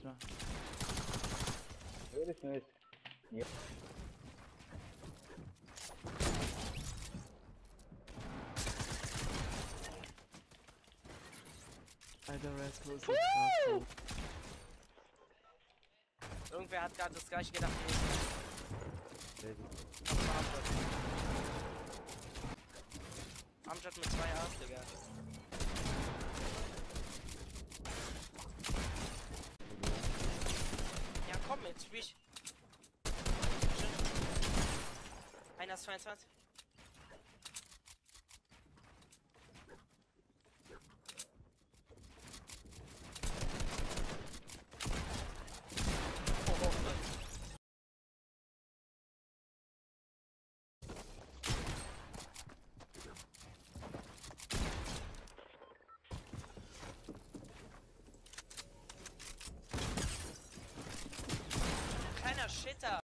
mehr. Where is nice? Yeah. Alter, Rascal ist so krass. Irgendwer hat gerade das gleiche gedacht wie ich. Amjad mit 2 A's, Digga. Ja, komm, jetzt spiel ich. Einer ist 22. Kleiner Shitter.